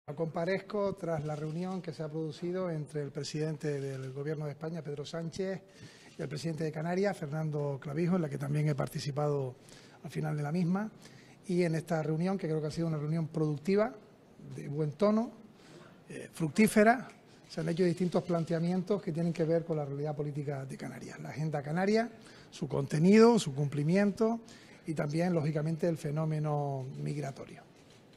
Comparezco tras la reunión que se ha producido entre el presidente del Gobierno de España, Pedro Sánchez, y el presidente de Canarias, Fernando Clavijo, en la que también he participado al final de la misma. Y en esta reunión, que creo que ha sido una reunión productiva, de buen tono, fructífera, se han hecho distintos planteamientos que tienen que ver con la realidad política de Canarias. La agenda canaria, su contenido, su cumplimiento y también, lógicamente, el fenómeno migratorio.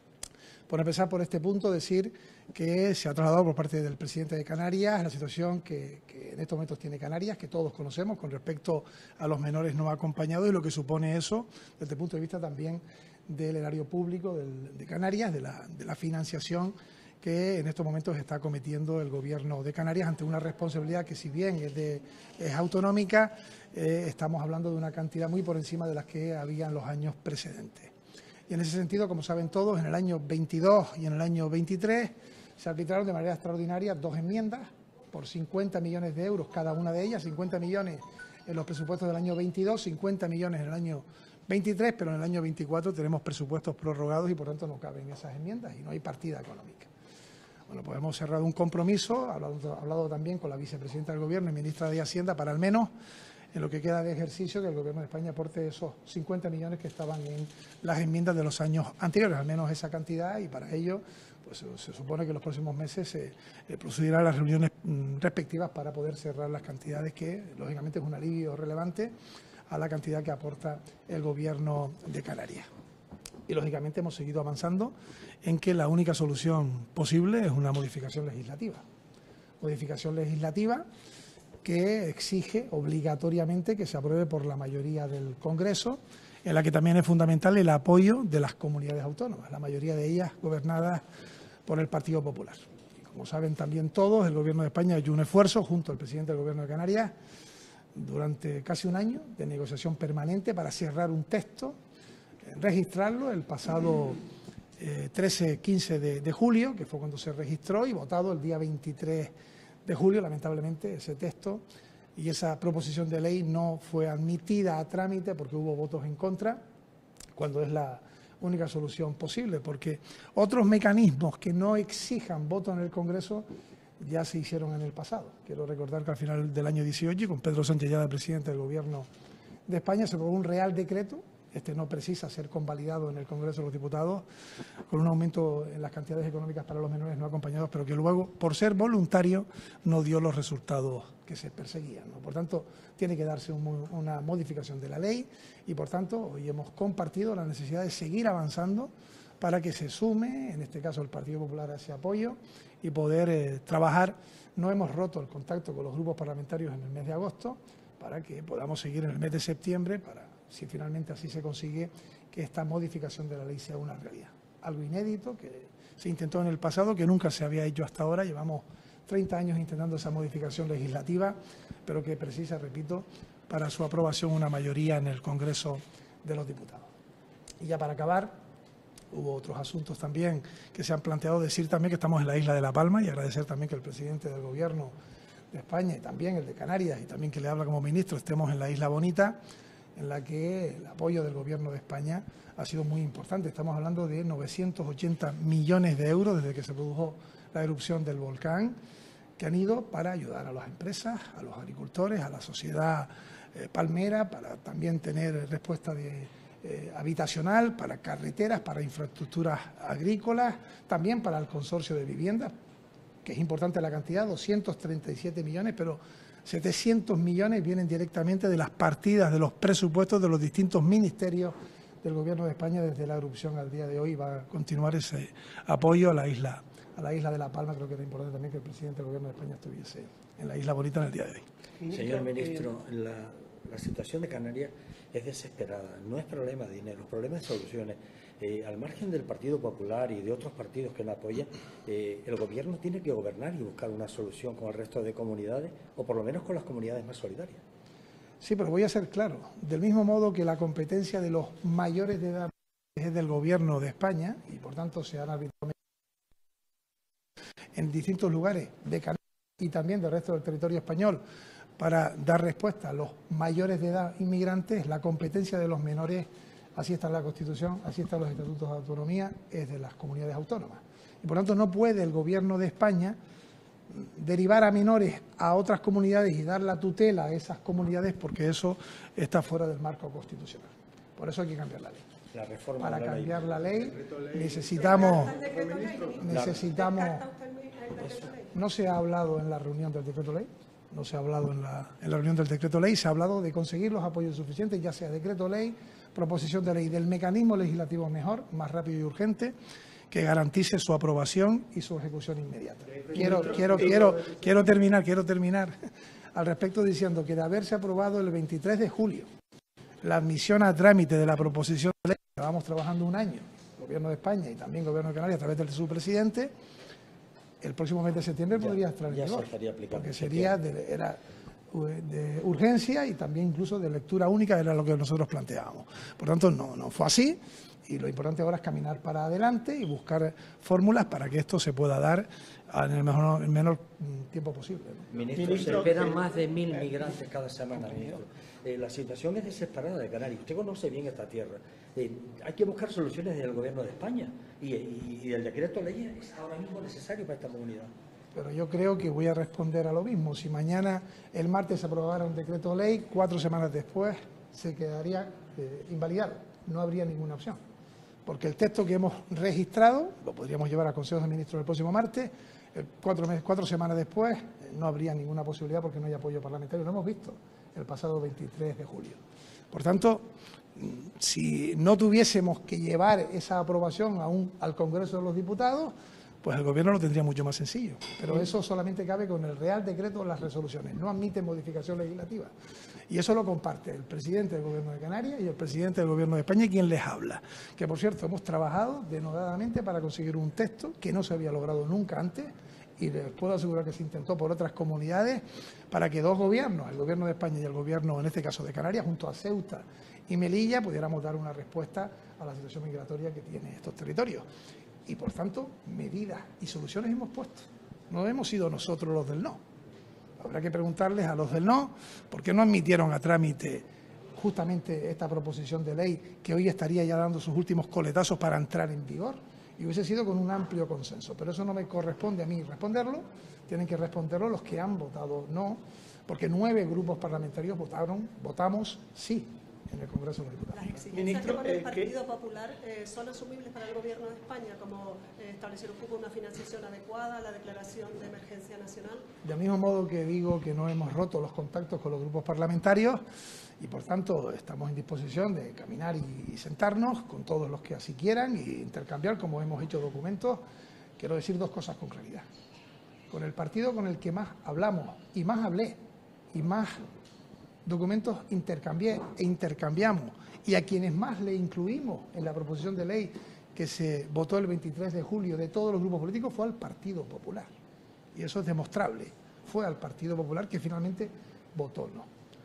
Por empezar por este punto, decir que se ha trasladado por parte del presidente de Canarias la situación que en estos momentos tiene Canarias, que todos conocemos con respecto a los menores no acompañados y lo que supone eso desde el punto de vista también del erario público de Canarias, de la financiación que en estos momentos está cometiendo el Gobierno de Canarias ante una responsabilidad que, si bien es autonómica, estamos hablando de una cantidad muy por encima de las que había en los años precedentes. Y en ese sentido, como saben todos, en el año 22 y en el año 23 se arbitraron de manera extraordinaria dos enmiendas por 50 millones de euros cada una de ellas, 50 millones en los presupuestos del año 22, 50 millones en el año 23, pero en el año 24 tenemos presupuestos prorrogados y por tanto no caben esas enmiendas y no hay partida económica. Bueno, pues hemos cerrado un compromiso, hablado también con la vicepresidenta del Gobierno y ministra de Hacienda para al menos, en lo que queda de ejercicio, que el Gobierno de España aporte esos 50 millones que estaban en las enmiendas de los años anteriores, al menos esa cantidad, y para ello pues se supone que en los próximos meses se procederá a las reuniones respectivas para poder cerrar las cantidades que, lógicamente, es un alivio relevante a la cantidad que aporta el Gobierno de Canarias. Y, lógicamente, hemos seguido avanzando en que la única solución posible es una modificación legislativa. Modificación legislativa que exige obligatoriamente que se apruebe por la mayoría del Congreso, en la que también es fundamental el apoyo de las comunidades autónomas, la mayoría de ellas gobernadas por el Partido Popular. Y como saben también todos, el Gobierno de España ha hecho un esfuerzo, junto al presidente del Gobierno de Canarias, durante casi un año de negociación permanente para cerrar un texto, registrarlo el pasado 13-15 de julio, que fue cuando se registró, y votado el día 23 de julio. Lamentablemente, ese texto y esa proposición de ley no fue admitida a trámite porque hubo votos en contra, cuando es la única solución posible, porque otros mecanismos que no exijan voto en el Congreso ya se hicieron en el pasado. Quiero recordar que al final del año 18, con Pedro Sánchez ya de presidente del Gobierno de España, se aprobó un Real Decreto. Este no precisa ser convalidado en el Congreso de los Diputados, con un aumento en las cantidades económicas para los menores no acompañados, pero que luego, por ser voluntario, no dio los resultados que se perseguían, ¿no? Por tanto, tiene que darse una modificación de la ley y, por tanto, hoy hemos compartido la necesidad de seguir avanzando para que se sume, en este caso el Partido Popular, a ese apoyo y poder trabajar. No hemos roto el contacto con los grupos parlamentarios en el mes de agosto para que podamos seguir en el mes de septiembre para, si finalmente así se consigue, que esta modificación de la ley sea una realidad. Algo inédito que se intentó en el pasado, que nunca se había hecho hasta ahora. Llevamos 30 años intentando esa modificación legislativa, pero que precisa, repito, para su aprobación una mayoría en el Congreso de los Diputados. Y ya para acabar, hubo otros asuntos también que se han planteado. Decir también que estamos en la isla de La Palma y agradecer también que el presidente del Gobierno de España y también el de Canarias y también que le habla como ministro estemos en la Isla Bonita, en la que el apoyo del Gobierno de España ha sido muy importante. Estamos hablando de 980 millones de euros desde que se produjo la erupción del volcán, que han ido para ayudar a las empresas, a los agricultores, a la sociedad palmera, para también tener respuesta habitacional, para carreteras, para infraestructuras agrícolas, también para el consorcio de viviendas, que es importante la cantidad, 237 millones, pero 700 millones vienen directamente de las partidas de los presupuestos de los distintos ministerios del Gobierno de España desde la erupción al día de hoy. Va a continuar ese apoyo a la isla de La Palma. Creo que era importante también que el presidente del Gobierno de España estuviese en la Isla Bonita en el día de hoy. Señor ministro, la situación de Canarias es desesperada. No es problema de dinero, el problema es soluciones. Al margen del Partido Popular y de otros partidos que lo apoyan, el Gobierno tiene que gobernar y buscar una solución con el resto de comunidades, o por lo menos con las comunidades más solidarias. Sí, pero voy a ser claro. Del mismo modo que la competencia de los mayores de edad es del Gobierno de España, y por tanto se han arbitrado en distintos lugares de Canarias y también del resto del territorio español para dar respuesta a los mayores de edad inmigrantes, la competencia de los menores, así está en la Constitución, así están los estatutos de autonomía, es de las comunidades autónomas. Y por tanto no puede el Gobierno de España derivar a menores a otras comunidades y dar la tutela a esas comunidades, porque eso está fuera del marco constitucional. Por eso hay que cambiar la ley. La reforma Para de la cambiar ley. la ley necesitamos... No se ha hablado en la reunión del decreto ley, no se ha hablado en la reunión del decreto ley, se ha hablado de conseguir los apoyos suficientes, ya sea decreto ley, proposición de ley, del mecanismo legislativo mejor, más rápido y urgente, que garantice su aprobación y su ejecución inmediata. Quiero terminar al respecto diciendo que de haberse aprobado el 23 de julio la admisión a trámite de la proposición de ley, que llevamos trabajando un año, el Gobierno de España y también el Gobierno de Canarias a través de su presidente, el próximo mes de septiembre podría estar en vigor, porque sería de urgencia y también incluso de lectura única, era lo que nosotros planteábamos. Por tanto, no fue así, y lo importante ahora es caminar para adelante y buscar fórmulas para que esto se pueda dar en el menor tiempo posible, ¿no? Ministro, se esperan más de 1.000 migrantes cada semana, ministro. La situación es desesperada de Canarias. Usted conoce bien esta tierra. Hay que buscar soluciones del Gobierno de España y el decreto ley es ahora mismo necesario para esta comunidad. Pero yo creo que voy a responder a lo mismo. Si mañana, el martes, se aprobara un decreto ley, 4 semanas después se quedaría invalidado. No habría ninguna opción. Porque el texto que hemos registrado, lo podríamos llevar al Consejo de Ministros el próximo martes, 4 semanas después no habría ninguna posibilidad porque no hay apoyo parlamentario. Lo hemos visto el pasado 23 de julio. Por tanto, si no tuviésemos que llevar esa aprobación al Congreso de los Diputados, pues el Gobierno lo tendría mucho más sencillo. Pero eso solamente cabe con el Real Decreto o las resoluciones. No admite modificación legislativa. Y eso lo comparte el presidente del Gobierno de Canarias y el presidente del Gobierno de España, quien les habla. Que, por cierto, hemos trabajado denodadamente para conseguir un texto que no se había logrado nunca antes, y les puedo asegurar que se intentó por otras comunidades, para que dos gobiernos, el Gobierno de España y el Gobierno, en este caso de Canarias, junto a Ceuta y Melilla, pudiéramos dar una respuesta a la situación migratoria que tienen estos territorios. Y, por tanto, medidas y soluciones hemos puesto. No hemos sido nosotros los del no. Habrá que preguntarles a los del no por qué no admitieron a trámite justamente esta proposición de ley que hoy estaría ya dando sus últimos coletazos para entrar en vigor, y hubiese sido con un amplio consenso. Pero eso no me corresponde a mí responderlo, tienen que responderlo los que han votado no, porque 9 grupos parlamentarios votamos sí en el Congreso de los Diputados. Las exigencias que pone el Partido Popular son asumibles para el Gobierno de España, como establecer un poco una financiación adecuada, la declaración de emergencia nacional. Del mismo modo que digo que no hemos roto los contactos con los grupos parlamentarios y, por tanto, estamos en disposición de caminar y sentarnos con todos los que así quieran e intercambiar, como hemos hecho documentos. Quiero decir 2 cosas con claridad. Con el partido con el que más hablamos y más hablé y más documentos intercambié e intercambiamos, y a quienes más le incluimos en la proposición de ley que se votó el 23 de julio de todos los grupos políticos, fue al Partido Popular. Y eso es demostrable. Fue al Partido Popular que finalmente votó no.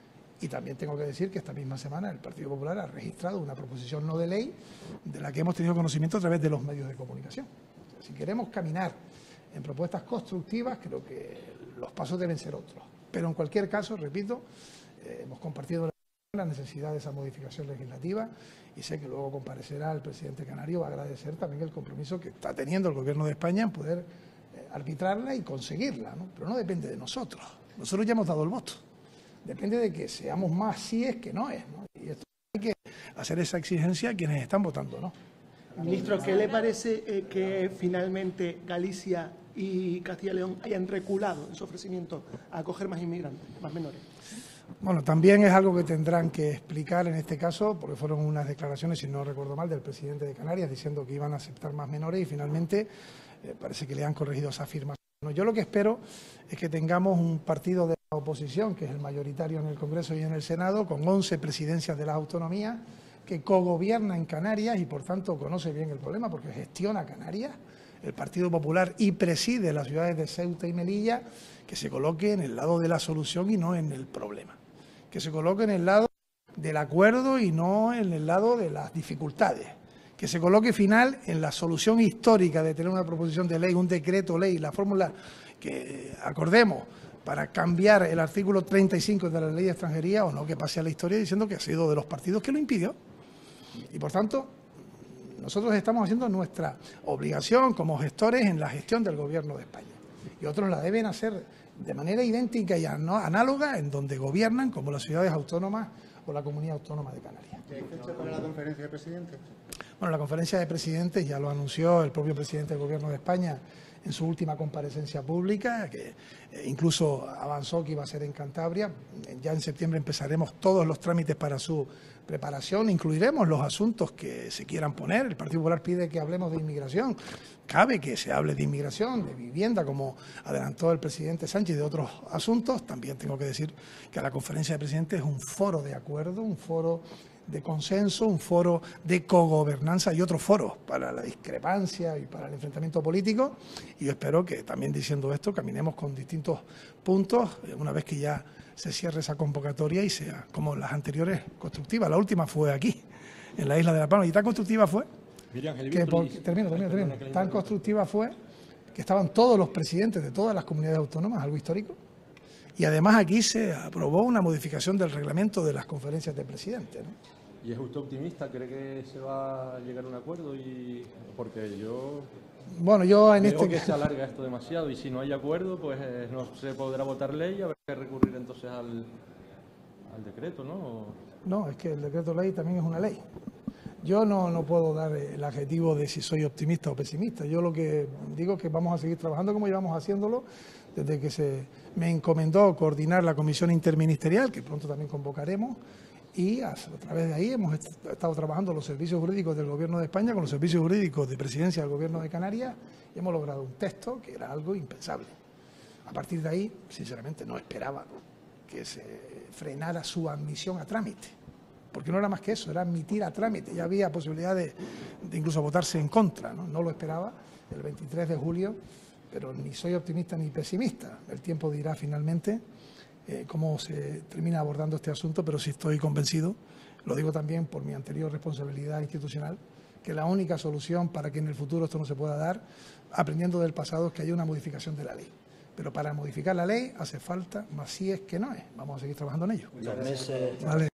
Y también tengo que decir que esta misma semana el Partido Popular ha registrado una proposición no de ley de la que hemos tenido conocimiento a través de los medios de comunicación. O sea, si queremos caminar en propuestas constructivas, creo que los pasos deben ser otros. Pero en cualquier caso, repito, hemos compartido la necesidad de esa modificación legislativa y sé que luego comparecerá el presidente canario. Va a agradecer también el compromiso que está teniendo el Gobierno de España en poder arbitrarla y conseguirla, ¿no? Pero no depende de nosotros. Nosotros ya hemos dado el voto. Depende de que seamos más síes que noes, ¿no? Y esto hay que hacer esa exigencia a quienes están votando, ¿no? Ministro, ¿qué le parece que finalmente Galicia y Castilla y León hayan reculado en su ofrecimiento a acoger más inmigrantes, más menores? Bueno, también es algo que tendrán que explicar en este caso, porque fueron unas declaraciones, si no recuerdo mal, del presidente de Canarias diciendo que iban a aceptar más menores y finalmente parece que le han corregido esa afirmación. Yo lo que espero es que tengamos un partido de la oposición, que es el mayoritario en el Congreso y en el Senado, con 11 presidencias de las autonomías, que cogobierna en Canarias y por tanto conoce bien el problema porque gestiona Canarias, el Partido Popular, y preside las ciudades de Ceuta y Melilla, que se coloque en el lado de la solución y no en el problema, que se coloque en el lado del acuerdo y no en el lado de las dificultades, que se coloque final en la solución histórica de tener una proposición de ley, un decreto ley, la fórmula que acordemos para cambiar el artículo 35 de la Ley de Extranjería, o no que pase a la historia diciendo que ha sido de los partidos que lo impidió. Y por tanto, nosotros estamos haciendo nuestra obligación como gestores en la gestión del Gobierno de España. Y otros la deben hacer de manera idéntica y análoga en donde gobiernan, como las ciudades autónomas o la Comunidad Autónoma de Canarias. ¿Hay fecha para la conferencia de presidentes? Bueno, la conferencia de presidentes ya lo anunció el propio presidente del Gobierno de España en su última comparecencia pública, que incluso avanzó que iba a ser en Cantabria. Ya en septiembre empezaremos todos los trámites para su preparación, incluiremos los asuntos que se quieran poner. El Partido Popular pide que hablemos de inmigración. Cabe que se hable de inmigración, de vivienda, como adelantó el presidente Sánchez, de otros asuntos. También tengo que decir que la conferencia de presidentes es un foro de acuerdo, un foro de consenso, un foro de cogobernanza y otros foros para la discrepancia y para el enfrentamiento político. Y yo espero que también diciendo esto caminemos con distintos puntos una vez que ya se cierre esa convocatoria y sea como las anteriores constructiva. La última fue aquí, en la isla de La Palma, y tan constructiva fue tan constructiva fue que estaban todos los presidentes de todas las comunidades autónomas, algo histórico. Y además aquí se aprobó una modificación del reglamento de las conferencias de presidentes, ¿no? ¿Y es usted optimista? ¿Cree que se va a llegar a un acuerdo? Porque yo creo que se alarga esto demasiado y si no hay acuerdo, pues no se podrá votar ley y habrá que recurrir entonces al decreto, ¿no? No, es que el decreto ley también es una ley. Yo no puedo dar el adjetivo de si soy optimista o pesimista. Yo lo que digo es que vamos a seguir trabajando como llevamos haciéndolo desde que se me encomendó coordinar la comisión interministerial, que pronto también convocaremos, y a través de ahí hemos estado trabajando los servicios jurídicos del Gobierno de España con los servicios jurídicos de presidencia del Gobierno de Canarias y hemos logrado un texto que era algo impensable. A partir de ahí, sinceramente, no esperaba que se frenara su admisión a trámite, porque no era más que eso, era admitir a trámite. Ya había posibilidad de incluso votarse en contra, ¿no? No lo esperaba el 23 de julio, pero ni soy optimista ni pesimista. El tiempo dirá finalmente cómo se termina abordando este asunto, pero sí estoy convencido, lo digo también por mi anterior responsabilidad institucional, que la única solución para que en el futuro esto no se pueda dar, aprendiendo del pasado, es que haya una modificación de la ley. Pero para modificar la ley hace falta más si es que no es. Vamos a seguir trabajando en ello. Los meses... Vale.